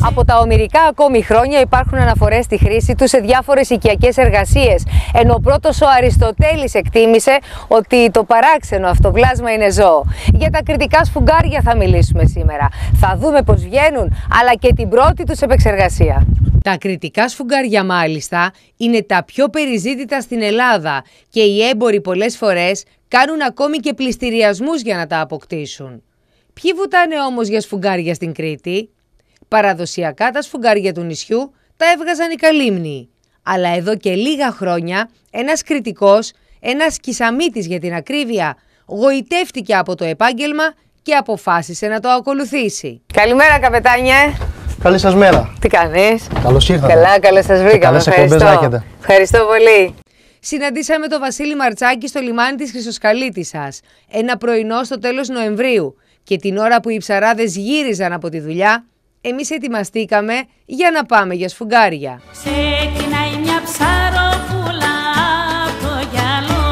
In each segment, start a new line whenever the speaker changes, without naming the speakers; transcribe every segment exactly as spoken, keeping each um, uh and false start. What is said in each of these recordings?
Από τα ομηρικά ακόμη χρόνια υπάρχουν αναφορές στη χρήση του σε διάφορες οικιακές εργασίες, ενώ ο πρώτος ο Αριστοτέλης εκτίμησε ότι το παράξενο αυτό πλάσμα είναι ζώο. Για τα κρητικά σφουγγάρια θα μιλήσουμε σήμερα. Θα δούμε πώς βγαίνουν, αλλά και την πρώτη τους επεξεργασία. Τα κρητικά σφουγγάρια μάλιστα είναι τα πιο περιζήτητα στην Ελλάδα και οι έμποροι πολλές φορές κάνουν ακόμη και πληστηριασμούς για να τα αποκτήσουν. Ποιοι βουτάνε όμως για σφουγγάρια στην Κρήτη? Παραδοσιακά τα σφουγγάρια του νησιού τα έβγαζαν οι καλύμνοι. Αλλά εδώ και λίγα χρόνια ένας κρητικός, ένας Κισαμίτης για την ακρίβεια, γοητεύτηκε από το επάγγελμα και αποφάσισε να το ακολουθήσει. Καλημέρα καπετάνιε!
Καλή σας μέρα!
Τι κάνεις?
Καλώς ήρθατε!
Καλά, καλώς σας βρήκαμε.
Καλές εκπομπές να έχετε.
Ευχαριστώ πολύ. Συναντήσαμε τον Βασίλη Μαρτσάκη στο λιμάνι της Χρυσοσκαλίτισσας, ένα πρωινό στο τέλος Νοεμβρίου, και την ώρα που οι ψαράδες γύριζαν από τη δουλειά, εμείς ετοιμαστήκαμε για να πάμε για σφουγγάρια.
Ξεκινάει μια ψαροπούλα από το γυαλό,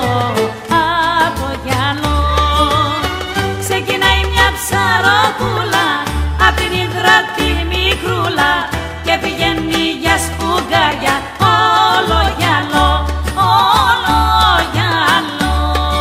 από το γυαλό. Ξεκινάει μια ψαροπούλα απ' την Ίνδρα τη μικρούλα και πηγαίνει για σφουγγάρια όλο γυαλό, όλο γυαλό.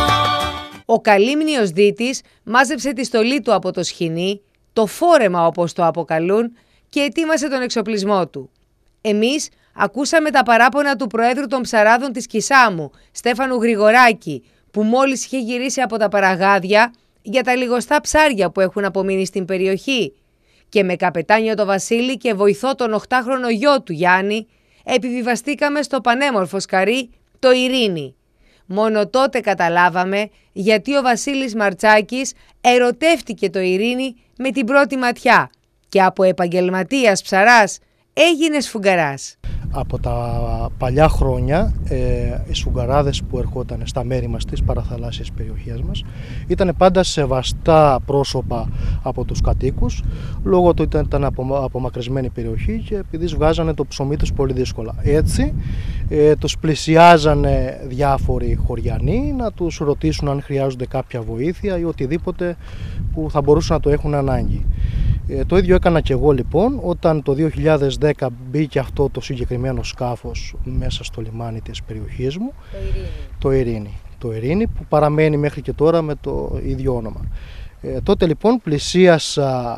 Ο καλύμνιος Δίτης μάζεψε τη στολή του από το σχοινί, το φόρεμα όπως το αποκαλούν, και ετοίμασε τον εξοπλισμό του. Εμείς ακούσαμε τα παράπονα του Προέδρου των Ψαράδων της Κισάμου, Στέφανου Γρηγοράκη, που μόλις είχε γυρίσει από τα παραγάδια για τα λιγοστά ψάρια που έχουν απομείνει στην περιοχή, και με καπετάνιο το Βασίλη και βοηθό τον οχτάχρονο γιο του Γιάννη επιβιβαστήκαμε στο πανέμορφο σκαρί το Ειρήνη. Μόνο τότε καταλάβαμε γιατί ο Βασίλης Μαρτσάκης ερωτεύτηκε το Ειρήνη με την πρώτη ματιά και από επαγγελματίας ψαράς έγινε σφουγγαράς.
Από τα παλιά χρόνια ε, οι σφουγγαράδες που ερχόταν στα μέρη μας, στις παραθαλάσσιες περιοχές μας, ήταν πάντα σεβαστά πρόσωπα από τους κατοίκους, λόγω του ήταν, ήταν απομακρυσμένη περιοχή και επειδή βγάζανε το ψωμί τους πολύ δύσκολα. Έτσι ε, τους πλησιάζανε διάφοροι χωριανοί να τους ρωτήσουν αν χρειάζονται κάποια βοήθεια ή οτιδήποτε που θα μπορούσαν να το έχουν ανάγκη. Ε, το ίδιο έκανα και εγώ λοιπόν όταν το δύο χιλιάδες δέκα μπήκε αυτό το συγκεκριμένο σκάφος μέσα στο λιμάνι της περιοχής μου, το Ειρήνη, το Ειρήνη, το Ειρήνη που παραμένει μέχρι και τώρα με το ίδιο όνομα. Ε, τότε λοιπόν πλησίασα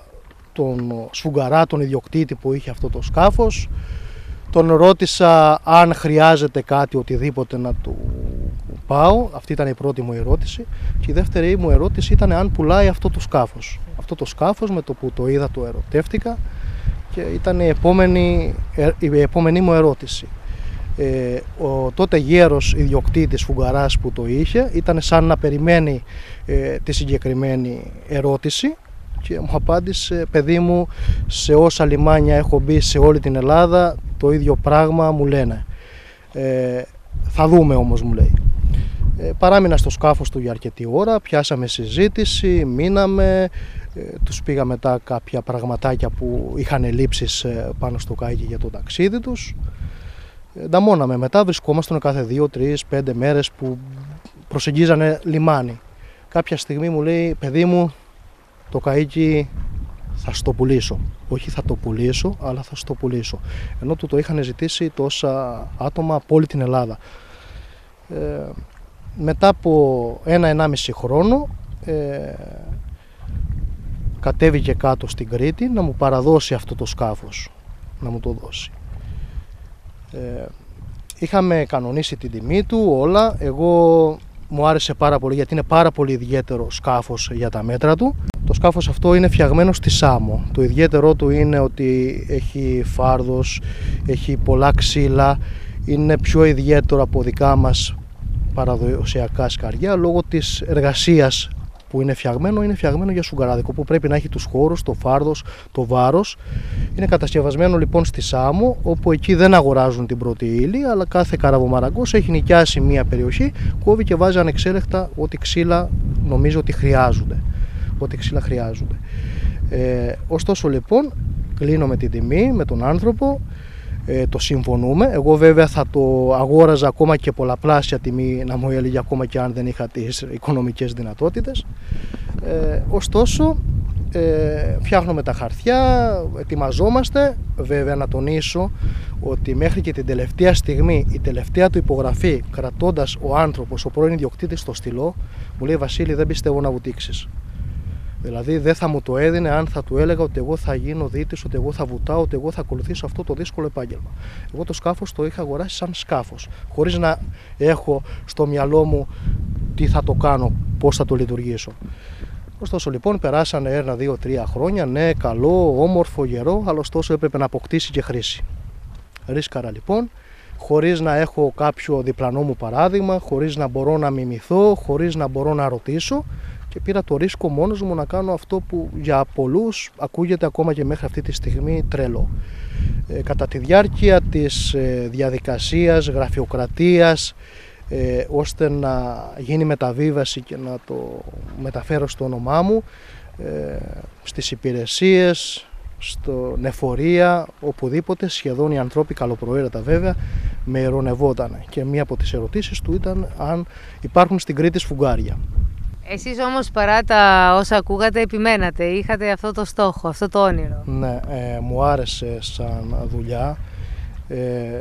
τον σφουγγαρά, τον ιδιοκτήτη που είχε αυτό το σκάφος, τον ρώτησα αν χρειάζεται κάτι, οτιδήποτε να του πάω. Αυτή ήταν η πρώτη μου ερώτηση. Και η δεύτερη μου ερώτηση ήταν αν πουλάει αυτό το σκάφος. Αυτό το σκάφος, με το που το είδα, το ερωτεύτηκα και ήταν η επόμενη, η επόμενη μου ερώτηση. Ε, ο τότε γέρος ιδιοκτήτης σφουγγαράς που το είχε ήταν σαν να περιμένει ε, τη συγκεκριμένη ερώτηση και μου απάντησε: παιδί μου, σε όσα λιμάνια έχω μπει σε όλη την Ελλάδα το ίδιο πράγμα μου λένε. Ε, θα δούμε όμως, μου λέει. Ε, παράμεινα στο σκάφος του για αρκετή ώρα, πιάσαμε συζήτηση, μείναμε, ε, τους πήγα μετά κάποια πραγματάκια που είχαν ελλείψεις ε, πάνω στο καΐκι για το ταξίδι τους. Ε, νταμώναμε μετά, βρισκόμασταν κάθε δύο, τρεις, πέντε μέρες που προσεγγίζανε λιμάνι. Κάποια στιγμή μου λέει: παιδί μου, το καΐκι θα στο πουλήσω. Όχι θα το πουλήσω, αλλά θα στο πουλήσω. Ενώ του το είχαν ζητήσει τόσα άτομα από όλη την Ελλάδα. Ε, μετά από ένα-ενάμιση χρόνο ε, κατέβηκε κάτω στην Κρήτη να μου παραδώσει αυτό το σκάφος, να μου το δώσει. Ε, είχαμε κανονίσει την τιμή του, όλα. Εγώ μου άρεσε πάρα πολύ γιατί είναι πάρα πολύ ιδιαίτερο σκάφος για τα μέτρα του. Το σκάφος αυτό είναι φτιαγμένο στη Σάμο. Το ιδιαίτερό του είναι ότι έχει φάρδος, έχει πολλά ξύλα, είναι πιο ιδιαίτερο από δικά μας παραδοσιακά σκαριά λόγω της εργασίας που είναι φτιαγμένο. Είναι φτιαγμένο για σφουγγαράδικο που πρέπει να έχει τους χώρους, το φάρδος, το βάρος. Είναι κατασκευασμένο λοιπόν στη Σάμο, όπου εκεί δεν αγοράζουν την πρώτη ύλη, αλλά κάθε καραβομαραγκός έχει νοικιάσει μία περιοχή, κόβει και βάζει ανεξέλεκτα ό,τι ξύλα νομίζει ότι χρειάζονται. Ό,τι ξύλα χρειάζονται. Ε, ωστόσο λοιπόν κλείνω την τιμή με τον άνθρωπο, ε, το συμφωνούμε. Εγώ βέβαια θα το αγόραζα ακόμα και πολλαπλάσια τιμή, να μου έλεγε, ακόμα και αν δεν είχα τις οικονομικές δυνατότητες. Ε, ωστόσο ε, φτιάχνουμε τα χαρτιά, ετοιμαζόμαστε. Βέβαια να τονίσω ότι μέχρι και την τελευταία στιγμή, η τελευταία του υπογραφή, κρατώντας ο άνθρωπος, ο πρώην ιδιοκτήτης, το στυλό, μου λέει «Βασίλη, δεν πιστεύω να βουτήξεις». Δηλαδή δεν θα μου το έδινε αν θα του έλεγα ότι εγώ θα γίνω δίτης, ότι εγώ θα βουτάω, ότι εγώ θα ακολουθήσω αυτό το δύσκολο επάγγελμα. Εγώ το σκάφος το είχα αγοράσει σαν σκάφος, χωρίς να έχω στο μυαλό μου τι θα το κάνω, πώς θα το λειτουργήσω. Ωστόσο λοιπόν περάσανε ένα, δύο, τρία χρόνια, ναι, καλό, όμορφο, γερό, αλλά ωστόσο έπρεπε να αποκτήσει και χρήση. Ρίσκαρα λοιπόν, χωρίς να έχω κάποιο διπλανό μου παράδειγμα, χωρίς να μπορώ να μιμηθώ, χωρίς να μπορώ να ρωτήσω, και πήρα το ρίσκο μόνος μου να κάνω αυτό που για πολλούς ακούγεται ακόμα και μέχρι αυτή τη στιγμή τρελό. Ε, κατά τη διάρκεια της ε, διαδικασίας, γραφειοκρατίας, ε, ώστε να γίνει μεταβίβαση και να το μεταφέρω στο όνομά μου, ε, στις υπηρεσίες, στο νεφορεία, οπουδήποτε, σχεδόν οι ανθρώποι, καλοπροαίρετα βέβαια, με ειρωνευόταν. Και μία από τις ερωτήσεις του ήταν αν υπάρχουν στην Κρήτη σφουγγάρια.
Εσείς όμως παρά τα όσα ακούγατε επιμένατε, είχατε αυτό το στόχο, αυτό το όνειρο.
Ναι, ε, μου άρεσε σαν δουλειά. Ε,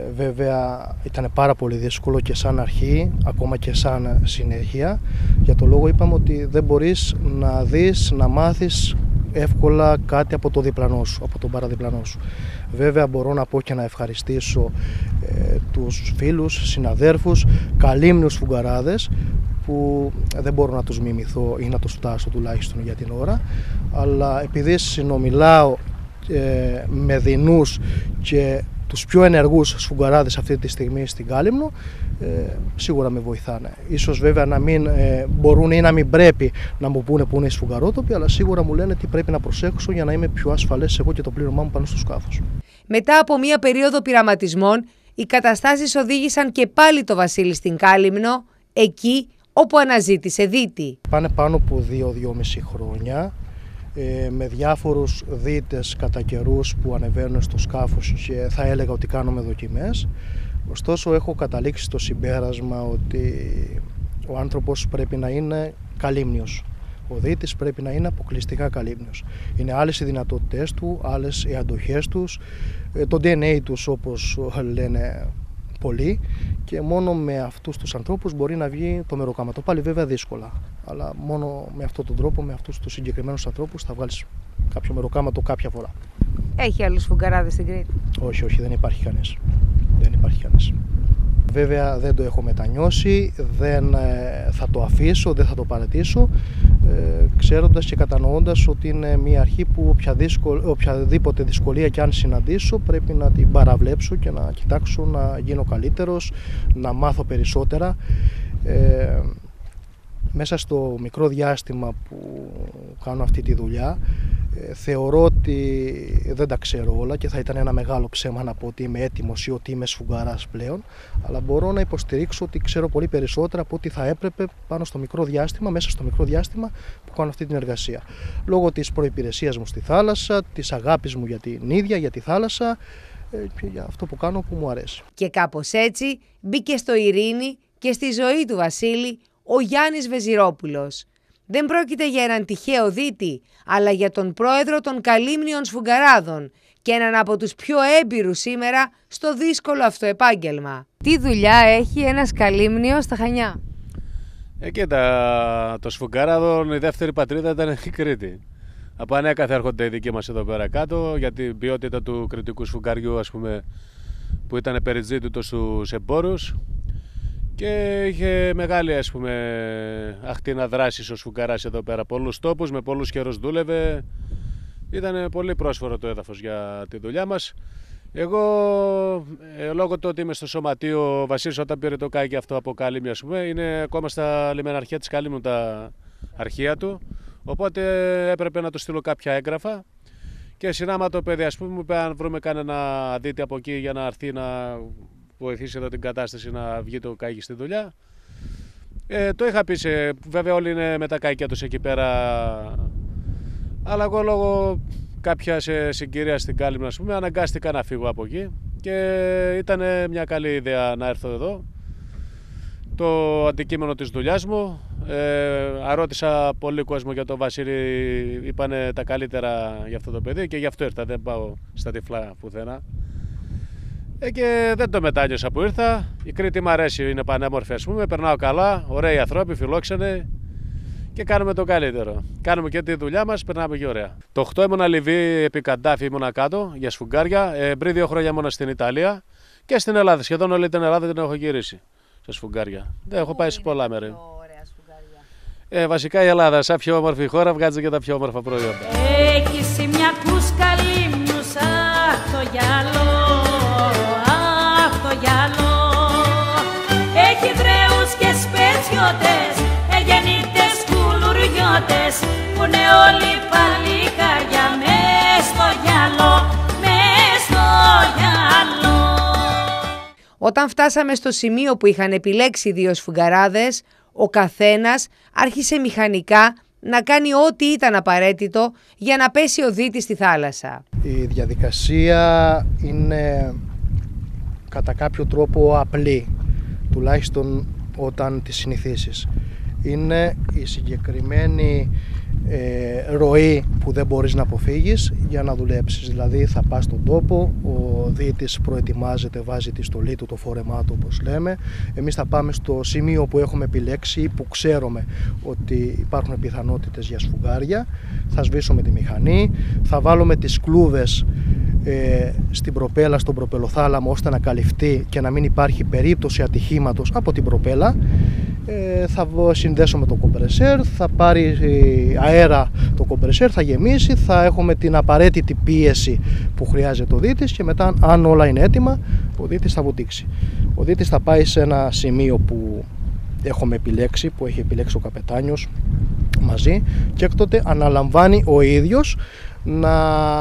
βέβαια ήταν πάρα πολύ δύσκολο και σαν αρχή, ακόμα και σαν συνέχεια. Για το λόγο είπαμε ότι δεν μπορείς να δεις, να μάθεις εύκολα κάτι από το διπλανό σου, από τον παραδιπλανό σου. Βέβαια μπορώ να πω και να ευχαριστήσω ε, τους φίλους, συναδέρφους, καλύμνιους φουγγαράδες, που δεν μπορώ να τους μιμηθώ ή να τους φτάσω τουλάχιστον για την ώρα, αλλά επειδή συνομιλάω ε, με δεινούς και τους πιο ενεργούς σφουγγαράδες αυτή τη στιγμή στην Κάλυμνο, ε, σίγουρα με βοηθάνε. Ίσως βέβαια να μην ε, μπορούν ή να μην πρέπει να μου πούνε που είναι οι σφουγγαρότοποι, αλλά σίγουρα μου λένε τι πρέπει να προσέξω για να είμαι πιο ασφαλές εγώ και το πλήρωμά μου πάνω στο σκάφος.
Μετά από μία περίοδο πειραματισμών, οι καταστάσεις οδήγησαν και πάλι το Βασίλη στην Κάλυμνο, εκεί όπου αναζήτησε δίτη.
Πάνε πάνω από δύο-δυόμιση χρόνια, ε, με διάφορους δίτες κατά καιρούς που ανεβαίνουν στο σκάφος και θα έλεγα ότι κάνουμε δοκιμές. Ωστόσο έχω καταλήξει στο συμπέρασμα ότι ο άνθρωπος πρέπει να είναι καλύμνιος. Ο δίτης πρέπει να είναι αποκλειστικά καλύμνιος. Είναι άλλες οι δυνατότητές του, άλλες οι αντοχές τους, το ντι εν έι τους όπως λένε πολλοί, και μόνο με αυτούς τους ανθρώπους μπορεί να βγει το μεροκάματο. Πάλι βέβαια δύσκολα, αλλά μόνο με αυτόν τον τρόπο, με αυτούς τους συγκεκριμένους ανθρώπους θα βγάλεις κάποιο μεροκάματο κάποια φορά.
Έχει άλλους φουγγαράδες στην Κρήτη?
Όχι, όχι, δεν υπάρχει κανείς. Δεν υπάρχει κανείς. Βέβαια δεν το έχω μετανιώσει, δεν ε, θα το αφήσω, δεν θα το παρατήσω, ε, ξέροντας και κατανοώντας ότι είναι μια αρχή που οποια δύσκολ, οποιαδήποτε δυσκολία και αν συναντήσω πρέπει να την παραβλέψω και να κοιτάξω να γίνω καλύτερος, να μάθω περισσότερα. Ε, μέσα στο μικρό διάστημα που κάνω αυτή τη δουλειά, ε, θεωρώ ότι δεν τα ξέρω όλα και θα ήταν ένα μεγάλο ψέμα να πω ότι είμαι έτοιμος ή ότι είμαι σφουγγαράς πλέον, αλλά μπορώ να υποστηρίξω ότι ξέρω πολύ περισσότερα από ό,τι θα έπρεπε πάνω στο μικρό διάστημα, μέσα στο μικρό διάστημα που κάνω αυτή την εργασία. Λόγω της προϋπηρεσίας μου στη θάλασσα, της αγάπης μου για την ίδια, για τη θάλασσα, ε, και για αυτό που κάνω που μου αρέσει.
Και κάπως έτσι μπήκε στο ειρήνη και στη ζωή του Βασίλη ο Γιάννης Βεζιρόπουλος. Δεν πρόκειται για έναν τυχαίο δίτη, αλλά για τον πρόεδρο των Καλύμνιων Σφουγγαράδων και έναν από τους πιο έμπειρους σήμερα στο δύσκολο αυτό επάγγελμα. Τι δουλειά έχει ένας Καλύμνιος στα Χανιά?
Ε, κοίτα, το Σφουγγαράδων η δεύτερη πατρίδα ήταν η Κρήτη. Από ανέκαθεν έρχονται οι δικοί μας εδώ πέρα κάτω για την ποιότητα του κρητικού σφουγγαριού, ας πούμε, που ήταν περιζήτητο στους εμπόρους. Και είχε μεγάλη, ας πούμε, αχτίνα δράσης ο σφουγγαράς εδώ πέρα. Πολλούς τόπους, με πολλούς καιρούς δούλευε. Ήταν πολύ πρόσφορο το έδαφος για τη δουλειά μας. Εγώ, ε, λόγω του ότι είμαι στο σωματείο, ο Βασίλης όταν πήρε το κάκι αυτό από Κάλυμνη, ας πούμε, είναι ακόμα στα λιμεναρχεία της Κάλυμνου τα αρχεία του. Οπότε έπρεπε να του στείλω κάποια έγγραφα. Και συνάμα το παιδί, ας πούμε, μου είπε αν βρούμε κανένα δίτη από εκεί για να έρθει να βοηθήσει εδώ την κατάσταση να βγει το κάκι στη δουλειά. Ε, το είχα πει, σε, βέβαια όλοι είναι με τα κάκια τους εκεί πέρα, αλλά εγώ λόγω κάποιας συγκυρίας στην Κάλυμνο, ας πούμε, αναγκάστηκα να φύγω από εκεί και ήταν μια καλή ιδέα να έρθω εδώ. Το αντικείμενο της δουλειάς μου Ε, αρώτησα πολύ κόσμο για τον Βασίλη, είπανε τα καλύτερα για αυτό το παιδί και γι' αυτό ήρθα, δεν πάω στα τυφλά πουθενά. Ε, και δεν το μετάνιωσα που ήρθα. Η Κρήτη μου αρέσει, είναι πανέμορφη, ας πούμε, περνάω καλά, ωραίοι ανθρώποι, φιλόξενοι και κάνουμε το καλύτερο. Κάνουμε και τη δουλειά μας, περνάμε και ωραία. Το οκτώ ήμουνα Λιβύη, επί Καντάφη ήμουνα κάτω για σφουγγάρια. Ε, πριν δύο χρόνια ήμουνα στην Ιταλία και στην Ελλάδα. Σχεδόν όλη την Ελλάδα την έχω γυρίσει σε σφουγγάρια. Δεν έχω πάει σε πολλά μέρη. Ε, βασικά η Ελλάδα, σαν πιο όμορφη χώρα, βγάζει και τα πιο όμορφα προϊόντα.
Έχεις μια κούσκαλη μνούσα, το γυαλό, αχ το γυαλό. Έχει δρέους και σπετσιώτες, εγεννήτες κουλουριώτες, που είναι όλοι παλικάρια μες στο γυαλό, μες στο γυαλό.
Όταν φτάσαμε στο σημείο που είχαν επιλέξει οι δύο σφουγγαράδες, ο καθένας άρχισε μηχανικά να κάνει ό,τι ήταν απαραίτητο για να πέσει ο δίτης στη θάλασσα.
Η διαδικασία είναι κατά κάποιο τρόπο απλή, τουλάχιστον όταν τη συνηθίσεις. Είναι η συγκεκριμένη ε, ροή που δεν μπορείς να αποφύγεις για να δουλέψεις. Δηλαδή θα πας στον τόπο, ο δίτης προετοιμάζεται, βάζει τη στολή του, το φόρεμά του όπως λέμε. Εμείς θα πάμε στο σημείο που έχουμε επιλέξει ή που ξέρουμε ότι υπάρχουν πιθανότητες για σφουγγάρια. Θα σβήσουμε τη μηχανή, θα βάλουμε τις κλούβες ε, στην προπέλα, στον προπελοθάλαμο, ώστε να καλυφθεί και να μην υπάρχει περίπτωση ατυχήματος από την προπέλα. Ε, θα συνδέσουμε το κομπρεσέρ, θα πάρει αέρα το κομπρεσέρ, θα γεμίσει, θα έχουμε την απαραίτητη πίεση που χρειάζεται ο δίτης και μετά, αν όλα είναι έτοιμα, ο δίτης θα βουτήξει. Ο δίτης θα πάει σε ένα σημείο που έχουμε επιλέξει, που έχει επιλέξει ο καπετάνιος μαζί, και έκτοτε αναλαμβάνει ο ίδιος να,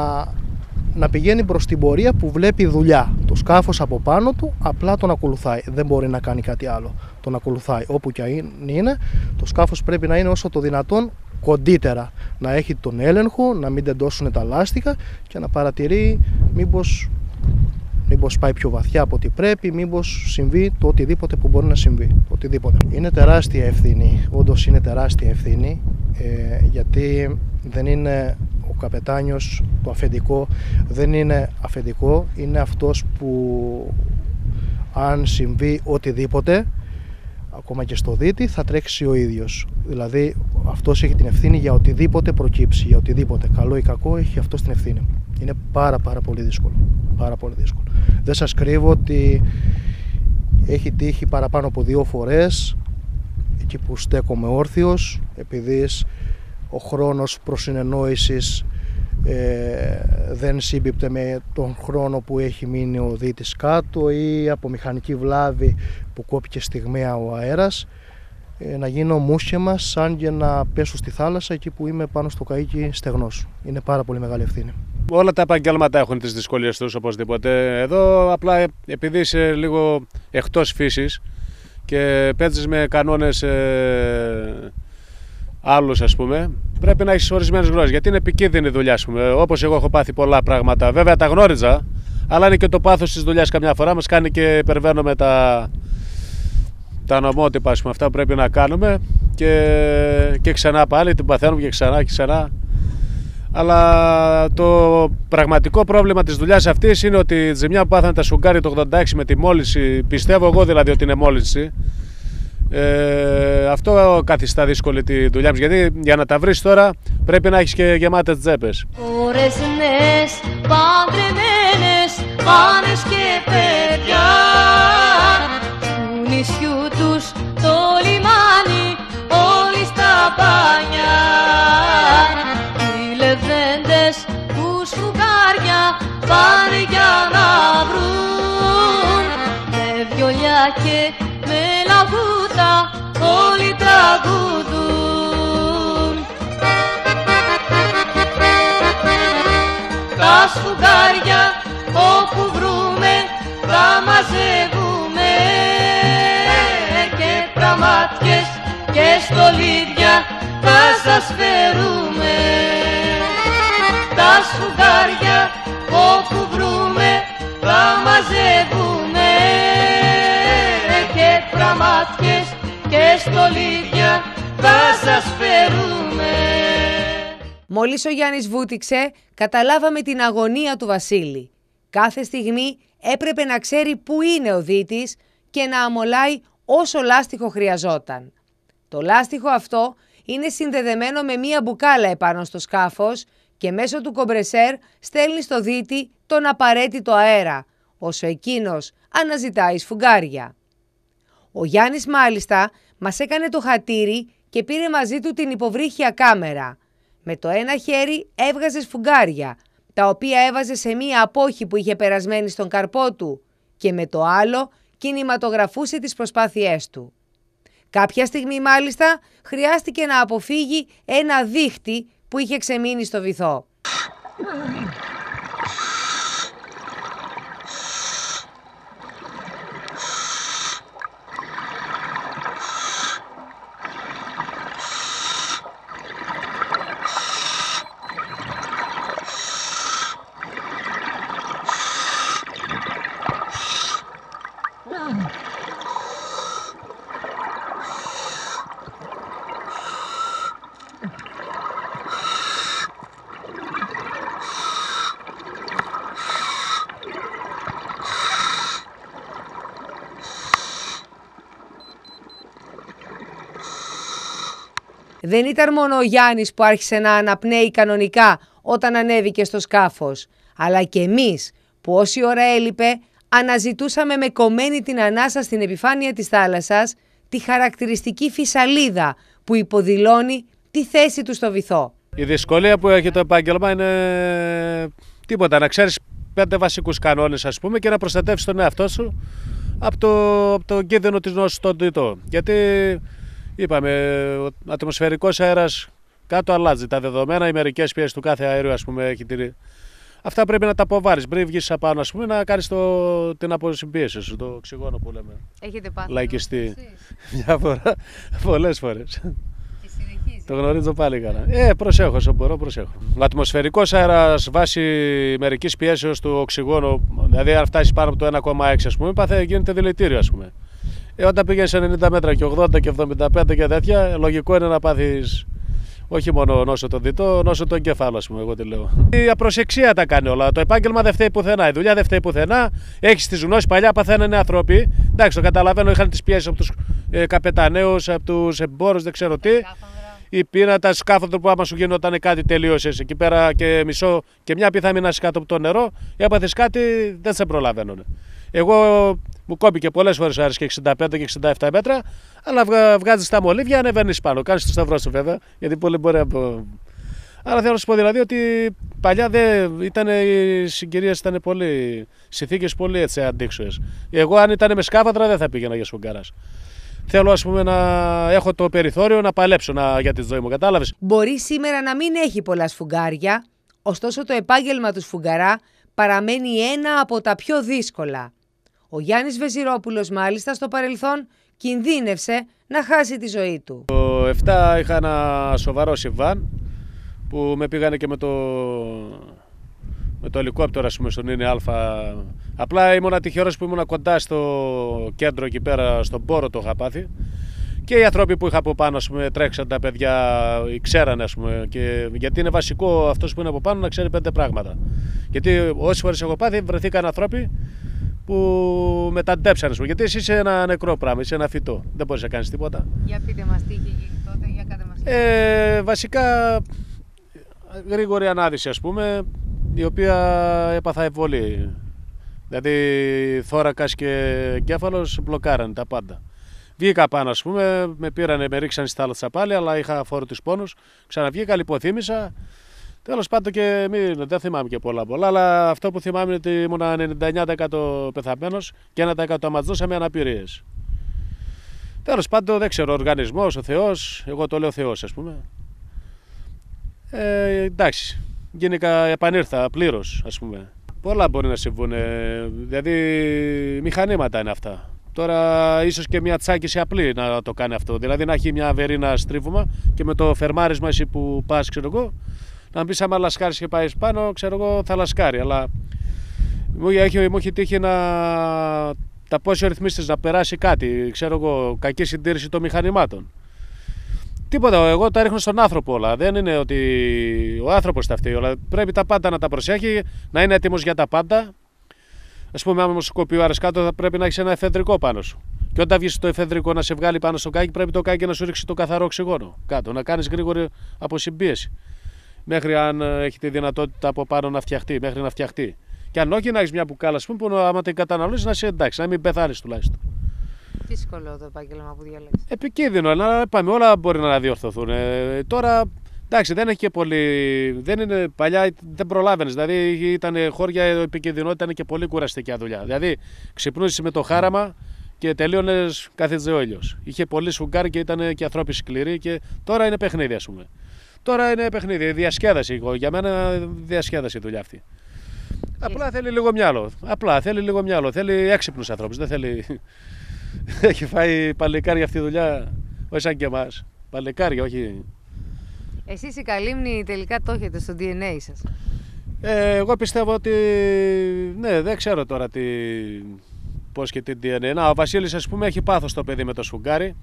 να πηγαίνει προς την πορεία που βλέπει δουλειά. Το σκάφος από πάνω του απλά τον ακολουθάει, δεν μπορεί να κάνει κάτι άλλο. Τον ακολουθάει όπου και αν είναι. Το σκάφος πρέπει να είναι όσο το δυνατόν κοντύτερα, να έχει τον έλεγχο, να μην τεντώσουν τα λάστιχα και να παρατηρεί μήπως, μήπως πάει πιο βαθιά από ό,τι πρέπει, μήπως συμβεί το οτιδήποτε που μπορεί να συμβεί. Οτιδήποτε. Είναι τεράστια ευθύνη, όντως είναι τεράστια ευθύνη, ε, γιατί δεν είναι ο καπετάνιος, το αφεντικό δεν είναι αφεντικό, είναι αυτός που αν συμβεί οτιδήποτε, ακόμα και στο δίτη, θα τρέξει ο ίδιος. Δηλαδή αυτός έχει την ευθύνη για οτιδήποτε προκύψει, για οτιδήποτε καλό ή κακό έχει αυτός την ευθύνη. Είναι πάρα πάρα πολύ δύσκολο, πάρα πολύ δύσκολο. Δεν σας κρύβω ότι έχει τύχει παραπάνω από δύο φορές εκεί που στέκομαι όρθιος, επειδή ο χρόνος προσυνεννόησης ε, δεν σύμπιπτε με τον χρόνο που έχει μείνει ο δίτης κάτω, ή από μηχανική βλάβη που κόπηκε στιγμαία ο αέρας, ε, να γίνω μούσχεμα σαν και να πέσω στη θάλασσα εκεί που είμαι πάνω στο καΐκι στεγνός. Είναι πάρα πολύ μεγάλη ευθύνη. Όλα
τα επαγγέλματα έχουν τις δυσκολίες τους οπωσδήποτε. Εδώ απλά επειδή είσαι λίγο εκτός φύσης και παίζεις με κανόνες ε, άλλους, ας πούμε, πρέπει να έχεις ορισμένες γνώσεις, γιατί είναι επικίνδυνη δουλειά, ας πούμε. Όπως εγώ έχω πάθει πολλά πράγματα, βέβαια τα γνώριζα, αλλά είναι και το πάθος της δουλειάς καμιά φορά μας κάνει και υπερβαίνουμε τα, τα νομότυπα, ας πούμε, αυτά που πρέπει να κάνουμε και, και ξανά πάλι την παθαίνουμε και ξανά και ξανά. Αλλά το πραγματικό πρόβλημα της δουλειάς αυτής είναι ότι η ζημιά που πάθανε τα σφουγγάρια το ογδόντα έξι με τη μόλυνση, πιστεύω εγώ δηλαδή ότι είναι μόλυνση, Ε, αυτό καθιστά δύσκολη τη δουλειά μας, γιατί για να τα βρεις τώρα πρέπει να έχεις και γεμάτες τσέπες.
Ώρες νέες, παντρεμένες, μάνες και παιδιά, του νησιού τους το λιμάνι, όλοι στα μπάνια. Οι λεβέντες που σφουγγάρια πάνε για να βρουν, με βιολιά και με λαγούτα όλοι τραγουδούν. Τα σφουγγάρια όπου βρούμε τα μαζεύουμε, και πραμάτιες και στολίδια θα σας φέρουμε. Τα σφουγγάρια όπου βρούμε τα μαζεύουμε, και πραμάτιες και στολίδια θα σας φέρουμε.
Μόλις ο Γιάννης βούτυξε, καταλάβαμε την αγωνία του Βασίλη. Κάθε στιγμή έπρεπε να ξέρει πού είναι ο δίτης και να αμολάει όσο λάστιχο χρειαζόταν. Το λάστιχο αυτό είναι συνδεδεμένο με μία μπουκάλα επάνω στο σκάφος και μέσω του κομπρεσέρ στέλνει στο δίτη τον απαραίτητο αέρα, όσο εκείνος αναζητάει σφουγγάρια. Ο Γιάννης μάλιστα μας έκανε το χατήρι και πήρε μαζί του την υποβρύχια κάμερα. Με το ένα χέρι έβγαζε σφουγγάρια, τα οποία έβαζε σε μία απόχη που είχε περασμένη στον καρπό του και με το άλλο κινηματογραφούσε τις προσπάθειές του. Κάποια στιγμή μάλιστα χρειάστηκε να αποφύγει ένα δίχτυ που είχε ξεμείνει στο βυθό. Δεν ήταν μόνο ο Γιάννης που άρχισε να αναπνέει κανονικά όταν ανέβηκε στο σκάφος, αλλά και εμείς που όση ώρα έλειπε αναζητούσαμε με κομμένη την ανάσα στην επιφάνεια της θάλασσας τη χαρακτηριστική φυσαλίδα που υποδηλώνει τη θέση του στο βυθό.
Η δυσκολία που έχει το επάγγελμα είναι τίποτα, να ξέρεις πέντε βασικούς κανόνες ας πούμε και να προστατεύσεις τον εαυτό σου από το, από το κίνδυνο της νόσου στον διτό. Γιατί είπαμε, ο ατμοσφαιρικός αέρας κάτω αλλάζει τα δεδομένα, οι μερικές πιέσεις του κάθε αέριου ας πούμε έχει τη... Αυτά πρέπει να τα αποβάρεις πριν βγεις απάνω ας πούμε να κάνεις το... την αποσυμπίεση σου, το οξυγόνο που λέμε.
Έχετε πάθει
λαϊκιστή. Μια φορά, πολλές φορές. Και συνεχίζει. Το γνωρίζω πάλι καλά. Ε, προσέχω όσο μπορώ, προσέχω. Ο ατμοσφαιρικός αέρας βάσει μερικής πιέσεως του οξυγόνου, δηλαδή αν φτάσει πάνω από το ένα κόμμα έξι ας πούμε, πάθε, γίνεται δηλητήριο ας πούμε. Ε, όταν πήγαινε σε ενενήντα μέτρα και ογδόντα και εβδομήντα πέντε και τέτοια, λογικό είναι να πάθεις όχι μόνο νόσο το διτό, νόσο το εγκέφαλο, ας πούμε, εγώ τι λέω. Η απροσεξία τα κάνει όλα. Το επάγγελμα δεν φταίει πουθενά. Η δουλειά δεν φταίει πουθενά. Έχει τη γνώση, παλιά παθαίνανε άνθρωποι. Εντάξει, το καταλαβαίνω, είχαν τις πιέσεις από τους ε, καπεταναίους, από τους εμπόρους, δεν ξέρω τι. Η πείνα, τα σκάφοντα που άμα σου γινόταν κάτι τελείωσε εκεί πέρα και μισό και μια πιθανή να κάτω από το νερό, έπαθες κάτι, δεν σε προλαβαίνουν. Εγώ μου κόπηκε πολλές φορές ο αέρας και εξήντα πέντε και εξήντα επτά μέτρα, αλλά βγα, βγάζεις τα μολύβια, ανεβαίνεις πάνω. Κάνεις το σταυρό σου βέβαια, γιατί πολύ μπορεί να. Άρα θέλω να σου πω δηλαδή ότι παλιά δεν ήταν, οι συγκυρίες ήταν πολύ, συνθήκες πολύ έτσι αντίξωες. Εγώ αν ήταν με σκάφαντρα δεν θα πήγαινα για σφουγγάρας. Θέλω ας πούμε να έχω το περιθώριο να παλέψω να, για τη ζωή μου, κατάλαβες.
Μπορεί σήμερα να μην έχει πολλά σφουγγάρια, ωστόσο το επάγγελμα του σφουγγαρά παραμένει ένα από τα πιο δύσκολα. Ο Γιάννης Βεζιρόπουλος μάλιστα στο παρελθόν κινδύνευσε να χάσει τη ζωή του.
Το επτά είχα ένα σοβαρό συμβάν που με πήγανε και με το, με το ελικόπτερο ας πούμε στον ίνι Α. Απλά ήμουν τυχερός που ήμουν κοντά στο κέντρο εκεί πέρα στον πόρο το είχα πάθει. Και οι άνθρωποι που είχα από πάνω, ας πούμε, τρέξαν τα παιδιά, ξέρανε, ας πούμε, και γιατί είναι βασικό αυτός που είναι από πάνω να ξέρει πέντε πράγματα. Γιατί όσες φορές έχω πάθει, βρεθήκαν άνθρωποι που μεταντέψαν, ας πούμε, γιατί εσύ είσαι ένα νεκρό πράγμα, είσαι ένα φυτό, δεν μπορείς να κάνεις τίποτα.
Για πείτε μας τι είχε γίνει τότε, για κάτε μας.
Ε, βασικά, γρήγορη ανάδυση, ας πούμε, η οποία έπαθα εμβολή. Δηλαδή, θώρακας και εγκέφαλος μπλοκάρανε τα πάντα. Βγήκα πάνω, ας πούμε, με πήρανε, με ρίξαν στη θάλασσα πάλι, αλλά είχα φόρο τους πόνους. Ξαναβγήκα, λιποθύμησα. Τέλος πάντων και μην, δεν θυμάμαι και πολλά πολλά, αλλά αυτό που θυμάμαι είναι ότι ήμουν ενενήντα εννιά τοις εκατό πεθαμένος και ένα τοις εκατό αματζούσα με αναπηρίες. Τέλος πάντων δεν ξέρω, ο οργανισμός, ο Θεός, εγώ το λέω Θεός ας πούμε. Ε, εντάξει, γενικά επανήρθα πλήρως ας πούμε. Πολλά μπορεί να συμβούν, δηλαδή μηχανήματα είναι αυτά. Τώρα ίσως και μια τσάκιση απλή να το κάνει αυτό, δηλαδή να έχει μια βερίνα στρίβουμα και με το φερμάρισμα εσύ που πας ξέρω εγώ, να μπεις άμα λασκάρεις και πάει πάνω, ξέρω εγώ θα λασκάρει, αλλά μου έχει, μου έχει τύχει να τα πώσει ο ρυθμίστης να περάσει κάτι, ξέρω εγώ, κακή συντήρηση των μηχανημάτων. Τίποτα, εγώ τα ρίχνω στον άνθρωπο όλα. Δεν είναι ότι ο άνθρωπος τα φταίει όλα. Πρέπει τα πάντα να τα προσέχει, να είναι έτοιμος για τα πάντα. Ας πούμε, άμα σου κοπεί ο άρες κάτω, θα πρέπει να έχεις ένα εφεδρικό πάνω σου. Και όταν βγεις το εφεδρικό να σε βγάλει πάνω στο κάκι, πρέπει το κάκι να σου ρίξει το καθαρό οξυγόνο κάτω. Να κάνεις γρήγορη αποσυμπίεση. Μέχρι αν έχει τη δυνατότητα από πάνω να φτιαχτεί, μέχρι να φτιαχτεί. Και αν όχι, να έχεις μια μπουκάλα, ας πούμε, που άμα την καταναλώσεις να είσαι εντάξει, να μην πεθάνεις τουλάχιστον.
Δύσκολο το επάγγελμα που διαλέξεις.
Επικίνδυνο, αλλά πάμε, όλα μπορεί να διορθωθούν. Ε, τώρα, εντάξει, δεν έχει και πολύ. Δεν είναι παλιά, δεν προλάβαινες. Δηλαδή, ήταν χώρια, επικίνδυνο, ήταν και πολύ κουραστική δουλειά. Δηλαδή, ξυπνούσες με το χάραμα και τελείωνες κάθε ο ήλιος. Είχε πολύ σφουγγάρι και ήταν και ανθρώποι σκληροί. Και τώρα είναι παιχνίδι, ας πούμε. Τώρα είναι παιχνίδι, διασκέδαση. Για μένα διασκέδαση η δουλειά αυτή. Απλά θέλει λίγο μυαλό. Απλά θέλει λίγο μυαλό. Θέλει έξυπνους ανθρώπους. Δεν θέλει. Έχει φάει παλικάρια αυτή η δουλειά, όχι σαν και εμάς. Παλικάρια, όχι.
Εσείς οι Καλύμνοι τελικά το έχετε στο ντι εν έι σας.
Ε, εγώ πιστεύω ότι. Ναι, δεν ξέρω τώρα τι. Πώς και τι ντι εν έι. Να, ο Βασίλης, ας πούμε, έχει πάθος το παιδί με το σφουγγάρι.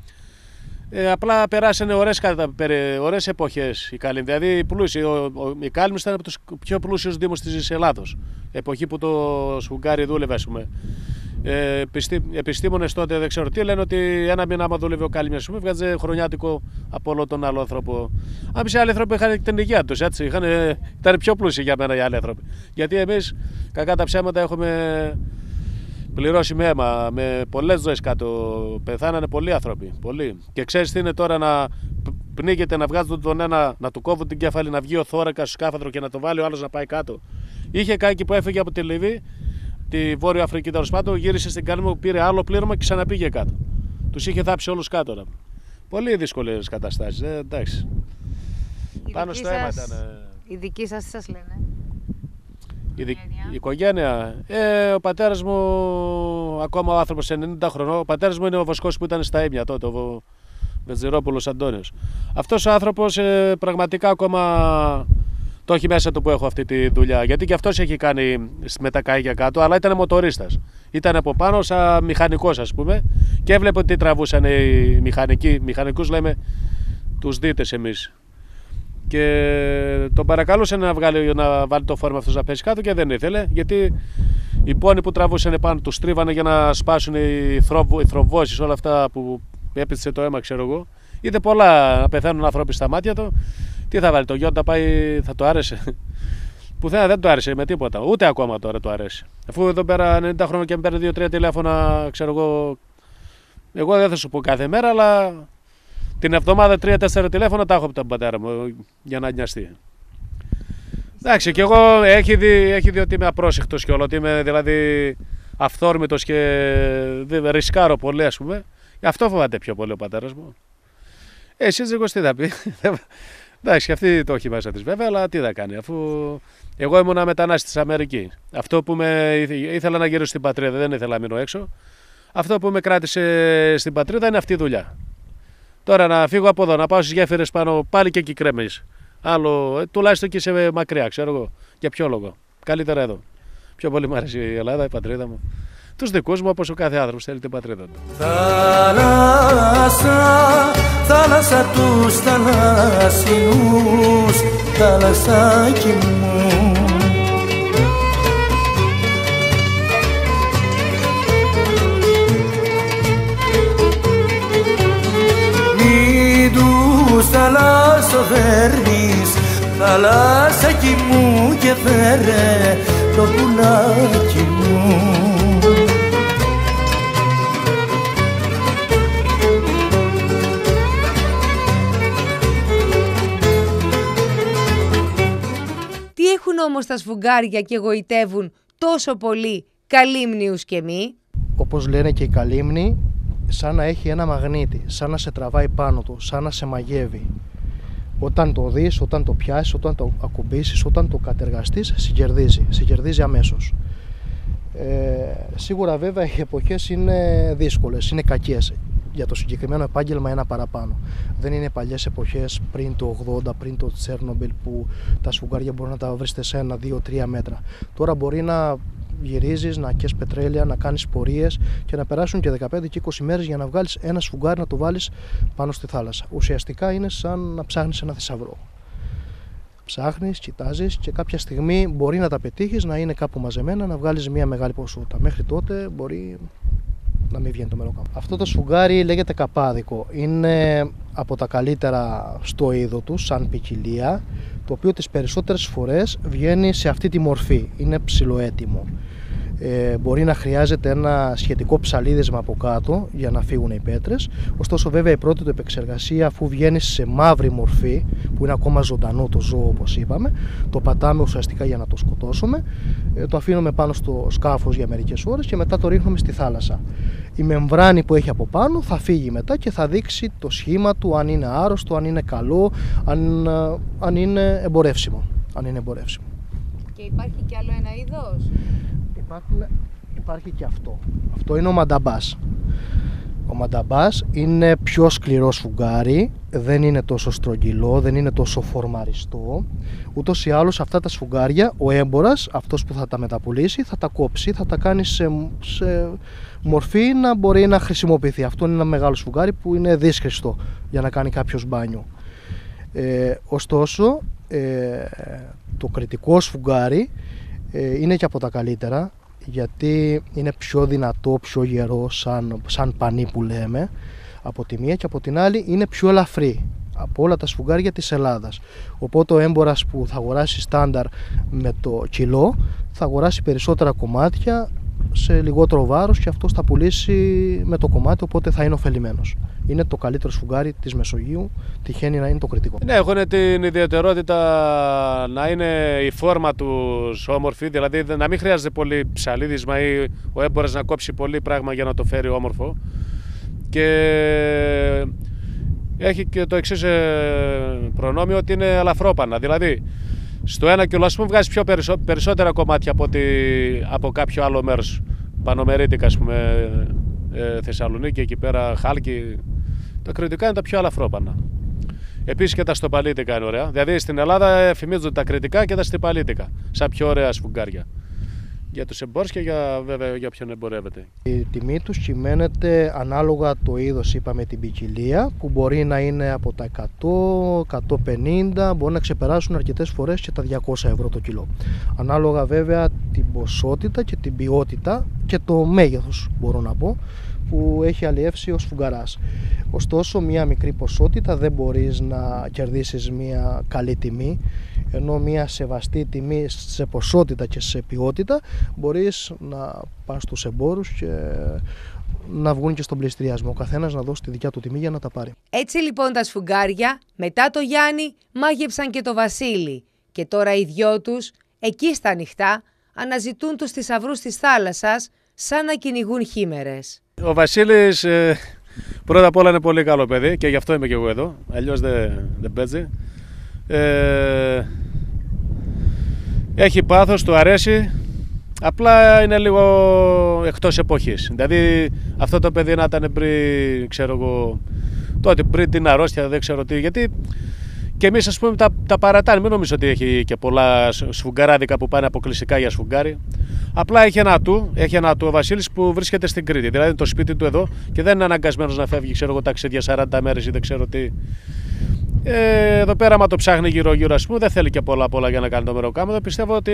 Ε, απλά περάσανε ωραίες, ωραίες εποχές οι Καλύμνοι. Δηλαδή, οι, πλούσιοι, ο, ο, οι Καλύμνοι ήταν από τους πιο πλούσιους δήμους της Ελλάδος. Εποχή που το σφουγγάρι δούλευε, ας πούμε. Ε, επιστή, επιστήμονες τότε δεν ξέρω τι λένε, ότι ένα μήνα άμα δούλευε ο Καλύμνης βγάζε χρονιάτικο από όλο τον άλλο άνθρωπο. Αν οι άλλοι άνθρωποι είχαν την υγεία τους, έτσι, είχαν, ήταν πιο πλούσιοι για μένα οι άλλοι άνθρωποι. Γιατί εμείς, κακά τα ψέματα, έχουμε πληρώσει με αίμα, με πολλές ζωές κάτω. Πεθάνανε πολλοί άνθρωποι. Πολλοί. Και ξέρεις τι είναι τώρα να πνίγεται, να βγάζουν τον ένα, να του κόβουν την κέφαλη, να βγει ο θώρακας στο σκάφανδρο και να το βάλει ο άλλος να πάει κάτω. Είχε κάκι που έφυγε από τη Λιβύη, τη Βόρεια Αφρική τέλος πάντων, γύρισε στην Καλύμνο, πήρε άλλο πλήρωμα και ξαναπήγε κάτω. Τους είχε θάψει όλους κάτω. Ρε. Πολύ δύσκολες καταστάσεις. Ε, εντάξει.
Η
Πάνω στο αίμα ήταν.
Οι δικοί σας τι σας λένε?
Η, δι... η οικογένεια. Ε, ο πατέρας μου, ακόμα ο άνθρωπος ενενήντα χρονών, ο πατέρας μου είναι ο Βοσκός που ήταν στα Ήμια τότε, ο Βετζηρόπουλος Αντώνιος. Αυτός ο άνθρωπος ε, πραγματικά ακόμα το έχει μέσα του που έχω αυτή τη δουλειά. Γιατί και αυτός έχει κάνει με τα καΐκια κάτω, αλλά ήταν μοτορίστας. Ήταν από πάνω σαν μηχανικός, ας πούμε, και έβλεπε τι τραβούσαν οι μηχανικοί. Μηχανικούς λέμε τους δίτες εμείς. Και τον παρακαλούσε να, βγάλει, να βάλει το φόρμα αυτός να πέσει κάτω και δεν ήθελε, γιατί οι πόνοι που τραβούσαν πάνω τους τρίβανε για να σπάσουν οι, θροβ, οι θροβώσεις, όλα αυτά που έπισε το αίμα, ξέρω εγώ. Είδε πολλά να πεθαίνουν άνθρωποι στα μάτια του. Τι θα βάλει, το γιο να πάει, θα το άρεσε? Πουθενά δεν το άρεσε με τίποτα, ούτε ακόμα τώρα το αρέσει. Αφού εδώ πέρα ενενήντα χρόνια και με παίρνει δύο τρία τηλέφωνα, ξέρω εγώ. Εγώ δεν θα σου πω κάθε μέρα, αλλά την εβδομάδα τρία τέσσερα τηλέφωνα τα έχω από τον πατέρα μου για να νοιαστεί. Εντάξει, και εγώ έχει δει, έχει δει ότι είμαι απρόσεκτος και όλο, ότι είμαι δηλαδή αυθόρμητος και ρισκάρω πολύ, ας πούμε. Γι' αυτό φοβάται πιο πολύ ο πατέρας μου. Ε, εσύ σύζυγος τι θα πει? Εντάξει, και αυτή το έχει μέσα της βέβαια, αλλά τι θα κάνει, αφού εγώ ήμουνα μετανάστης στην Αμερική. Αυτό που με ήθελα να γυρίσω στην πατρίδα, δεν ήθελα να μείνω έξω. Αυτό που με κράτησε στην πατρίδα είναι αυτή η δουλειά. Τώρα να φύγω από εδώ, να πάω στις γέφυρες πάνω, πάλι και εκεί κρέμεις. Άλλο, τουλάχιστον και είσαι μακριά, ξέρω εγώ. Για ποιο λόγο? Καλύτερα εδώ. Πιο πολύ μου αρέσει η Ελλάδα, η πατρίδα μου. Τους δικούς μου, όπως ο κάθε άνθρωπος θέλει την πατρίδα του.
Θάλασσα, θάλασσα τους θαλασσινούς, θάλασσάκι μου. Μην τους θαλασσοφέρνεις, θαλάσσακι μου, και φέρε το πουλάκι μου.
Τι έχουν όμως τα σφουγγάρια και γοητεύουν τόσο πολύ Καλύμνιους και μη?
Όπως λένε και οι Καλύμνοι, σαν να έχει ένα μαγνήτη, σαν να σε τραβάει πάνω του, σαν να σε μαγεύει. Όταν το δεις, όταν το πιάσεις, όταν το ακουμπήσεις, όταν το κατεργαστείς, σε κερδίζει, σε κερδίζει αμέσως. Ε, σίγουρα βέβαια οι εποχές είναι δύσκολες, είναι κακές. Για το συγκεκριμένο επάγγελμα ένα παραπάνω. Δεν είναι παλιές εποχές πριν το ογδόντα, πριν το Τσέρνομπιλ, που τα σφουγγάρια μπορεί να τα βρείτε σε ένα, δύο, τρία μέτρα. Τώρα μπορεί να γυρίζεις, να καίς πετρέλαια, να κάνεις πορείες και να περάσουν και δεκαπέντε και είκοσι μέρες για να βγάλεις ένα σφουγγάρι να το βάλεις πάνω στη θάλασσα. Ουσιαστικά είναι σαν να ψάχνεις ένα θησαυρό. Ψάχνεις, κοιτάζεις και κάποια στιγμή μπορεί να τα πετύχεις, να είναι κάπου μαζεμένα, να βγάλεις μια μεγάλη ποσότητα. Μέχρι τότε μπορεί να μην βγαίνει το μεροκάμα. Αυτό το σφουγγάρι λέγεται καπάδικο. Είναι από τα καλύτερα στο είδο του, σαν ποικιλία, το οποίο τις περισσότερες φορές βγαίνει σε αυτή τη μορφή. Είναι ψιλοέτοιμο. Ε, μπορεί να χρειάζεται ένα σχετικό ψαλίδισμα από κάτω για να φύγουν οι πέτρες. Ωστόσο, βέβαια, η πρώτη του επεξεργασία, αφού βγαίνει σε μαύρη μορφή, που είναι ακόμα ζωντανό το ζώο, όπως είπαμε, το πατάμε ουσιαστικά για να το σκοτώσουμε, ε, το αφήνουμε πάνω στο σκάφος για μερικές ώρες και μετά το ρίχνουμε στη θάλασσα. Η μεμβράνη που έχει από πάνω θα φύγει μετά και θα δείξει το σχήμα του, αν είναι άρρωστο, αν είναι καλό, αν, αν είναι εμπορεύσιμο. Αν είναι εμπορεύσιμο.
Και υπάρχει κι άλλο ένα είδος?
Υπάρχουν, υπάρχει και αυτό. Αυτό είναι ο μανταμπάς. Ο μανταμπάς είναι πιο σκληρό σφουγγάρι, δεν είναι τόσο στρογγυλό, δεν είναι τόσο φορμαριστό. Ούτως ή άλλως αυτά τα σφουγγάρια, ο έμπορας, αυτός που θα τα μεταπουλήσει, θα τα κόψει, θα τα κάνει σε, σε μορφή να μπορεί να χρησιμοποιηθεί. Αυτό είναι ένα μεγάλο σφουγγάρι που είναι δύσχριστο για να κάνει κάποιος μπάνιο. Ε, ωστόσο, ε, το κρητικό σφουγγάρι ε, είναι και από τα καλύτερα, γιατί είναι πιο δυνατό, πιο γερό, σαν, σαν πανί που λέμε, από τη μία, και από την άλλη είναι πιο ελαφρύ από όλα τα σφουγγάρια της Ελλάδας. Οπότε ο έμπορας που θα αγοράσει στάνταρ με το κιλό θα αγοράσει περισσότερα κομμάτια σε λιγότερο βάρος και αυτός θα πουλήσει με το κομμάτι, οπότε θα είναι ωφελημένος. Είναι το καλύτερο σφουγγάρι της Μεσογείου, τυχαίνει να είναι το κρητικό.
Ναι, έχουν την ιδιαιτερότητα να είναι η φόρμα του όμορφη, δηλαδή να μην χρειάζεται πολύ ψαλίδισμα ή ο έμπορας να κόψει πολύ πράγμα για να το φέρει όμορφο. Και έχει και το εξής προνόμιο, ότι είναι ελαφρόπανα. Δηλαδή, στο ένα κιλό, ας πούμε, βγάζει πιο περισσο, περισσότερα κομμάτια από, ότι, από κάποιο άλλο μέρος. Πανομερίτικα, ας πούμε, ε, Θεσσαλονίκη, εκεί πέρα, Χάλκι. Τα κρητικά είναι τα πιο αλαφρόπανα. Επίσης και τα στοπαλίτικα είναι ωραία. Δηλαδή στην Ελλάδα φημίζονται τα κρητικά και τα στυπαλίτικα, σαν πιο ωραία σφουγγάρια. Για τους εμπόρους και για, βέβαια, για ποιον εμπορεύεται.
Η τιμή τους κυμαίνεται ανάλογα το είδος, είπαμε, την ποικιλία, που μπορεί να είναι από τα εκατό, εκατόν πενήντα, μπορεί να ξεπεράσουν αρκετές φορές και τα διακόσια ευρώ το κιλό. Ανάλογα βέβαια την ποσότητα και την ποιότητα και το μέγεθος, μπορώ να πω, που έχει αλλιεύσει ο σφουγγαράς. Ωστόσο, μια μικρή ποσότητα δεν μπορείς να κερδίσεις μια καλή τιμή, ενώ μια σεβαστή τιμή σε ποσότητα και σε ποιότητα μπορείς να πας στους εμπόρους και να βγουν και στον πληστηριασμό. Ο καθένας να δώσει τη δικιά του τιμή για να τα πάρει.
Έτσι λοιπόν τα σφουγγάρια μετά το Γιάννη μάγεψαν και το Βασίλη και τώρα οι δυο τους εκεί στα ανοιχτά αναζητούν τους θησαυρούς της θάλασσας σαν να κυνηγούν χήμερες.
Ο Βασίλης ε, πρώτα απ' όλα είναι πολύ καλό παιδί και γι' αυτό είμαι και εγώ εδώ, αλλιώς δεν, δεν παίζει. Ε, έχει πάθος, του αρέσει, απλά είναι λίγο εκτός εποχής. Δηλαδή αυτό το παιδί να ήταν πριν, ξέρω εγώ, τότε πριν την αρρώστια, δεν ξέρω τι, γιατί και εμείς, ας πούμε, τα, τα παρατάνε. Μην νομίζω ότι έχει και πολλά σφουγγαράδικα που πάνε αποκλειστικά για σφουγγάρι. Απλά έχει ένα του, έχει ένα του ο Βασίλης που βρίσκεται στην Κρήτη. Δηλαδή το σπίτι του εδώ και δεν είναι αναγκασμένος να φεύγει, ξέρω εγώ, ταξίδια σαράντα μέρες ή δεν ξέρω τι. Ε, εδώ πέρα, άμα το ψάχνει γύρω-γύρω, ας πούμε, δεν θέλει και πολλά πολλά για να κάνει το μεροκάματο. Πιστεύω ότι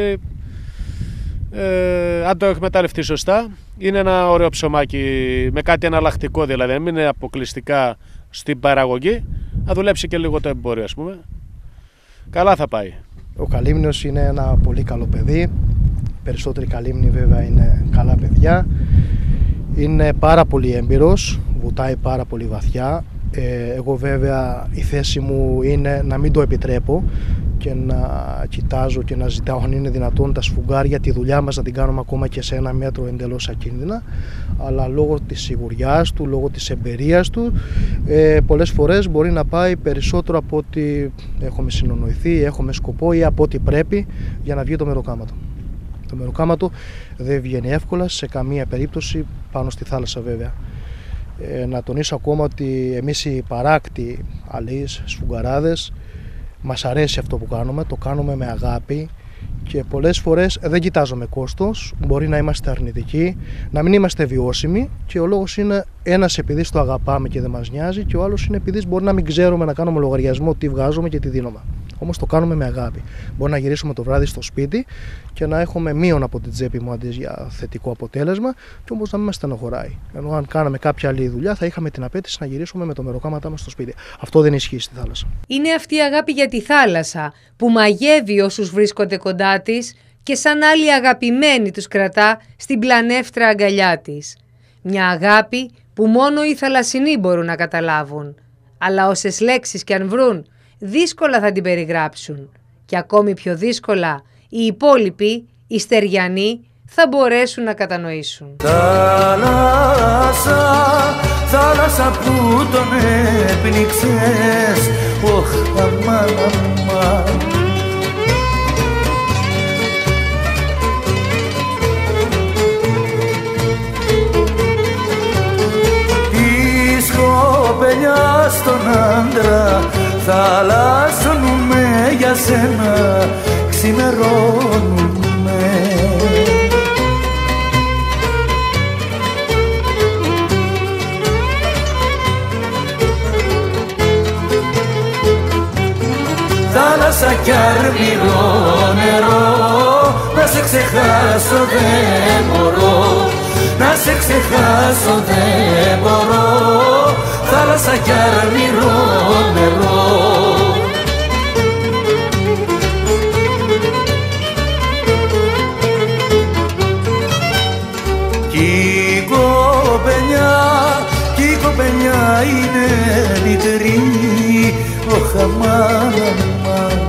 ε, αν το εκμεταλλευτεί σωστά, είναι ένα ωραίο ψωμάκι με κάτι εναλλακτικό, δηλαδή δεν είναι αποκλειστικά στην παραγωγή, να δουλέψει και λίγο το εμπόριο, ας πούμε. Καλά θα πάει.
Ο Καλύμνιος είναι ένα πολύ καλό παιδί. Περισσότεροι Καλύμνοι βέβαια είναι καλά παιδιά. Είναι πάρα πολύ έμπειρος, βουτάει πάρα πολύ βαθιά. Ε, εγώ βέβαια η θέση μου είναι να μην το επιτρέπω και να κοιτάζω και να ζητάω αν είναι δυνατόν τα σφουγγάρια, τη δουλειά μας να την κάνουμε ακόμα και σε ένα μέτρο εντελώς ακίνδυνα, αλλά λόγω της σιγουριάς του, λόγω της εμπειρίας του, ε, πολλές φορές μπορεί να πάει περισσότερο από ό,τι έχουμε συνονοηθεί, έχουμε σκοπό ή από ό,τι πρέπει για να βγει το μεροκάματο. Το μεροκάματο δεν βγαίνει εύκολα σε καμία περίπτωση πάνω στη θάλασσα βέβαια. Ε, να τονίσω ακόμα ότι εμείς οι παράκτοι αλείς, σφουγγαράδες, μας αρέσει αυτό που κάνουμε, το κάνουμε με αγάπη Και πολλές φορές δεν κοιτάζουμε κόστος, μπορεί να είμαστε αρνητικοί, να μην είμαστε βιώσιμοι και ο λόγος είναι ένας επειδή το αγαπάμε και δεν μας νοιάζει και ο άλλος είναι επειδή μπορεί να μην ξέρουμε να κάνουμε λογαριασμό τι βγάζουμε και τι δίνουμε. Όμως το κάνουμε με αγάπη. Μπορεί να γυρίσουμε το βράδυ στο σπίτι και να έχουμε μείον από την τσέπη μου αντί για θετικό αποτέλεσμα και όμως να μην μας στενοχωράει. Ενώ αν κάναμε κάποια άλλη δουλειά θα είχαμε την απέτηση να γυρίσουμε με το μεροκάματά μας στο σπίτι. Αυτό δεν ισχύει στη θάλασσα.
Είναι αυτή η αγάπη για τη θάλασσα που μαγεύει όσους βρίσκονται κοντά της και σαν άλλοι αγαπημένοι τους κρατά στην πλανεύτρα αγκαλιά της. Μια αγάπη που μόνο οι θαλασσινοί μπορούν να καταλάβουν. Αλλά όσες λέξεις κι αν βρουν, δύσκολα θα την περιγράψουν. Και ακόμη πιο δύσκολα, οι υπόλοιποι, οι στεριανοί, θα μπορέσουν να κατανοήσουν.
Θάλασσα, θάλασσα που τον έπνιξες, οχ, αμάν, αμάν. Της κοπελιάς στον άντρα θαλάσσονουμαι για σένα, ξημερώνουμε. Θάλασσα κι αρμυρό νερό, να σε ξεχάσω δεν μπορώ, να σε ξεχάσω δεν μπορώ. Θάλασσα κι αρμυρό νερό. Κι η κοπελιά, κι η κοπελιά είναι μικρή, οχ, αμάν, αμάν.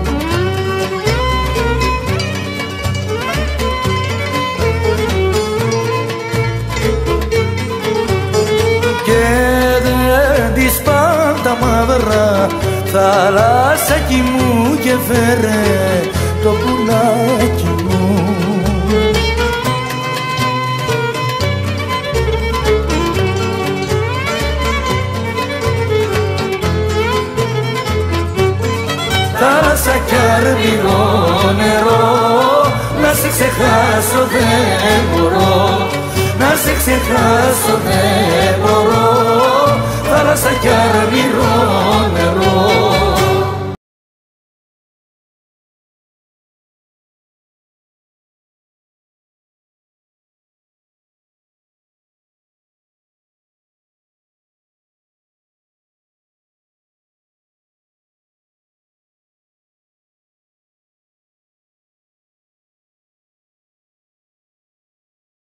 Τα μαύρα θαλάσσακι μου και φέρε το πουλάκι μου. Θάλασσα κι αρμυρό νερό, να σε ξεχάσω δεν μπορώ, να σε ξεχάσω δεν μπορώ.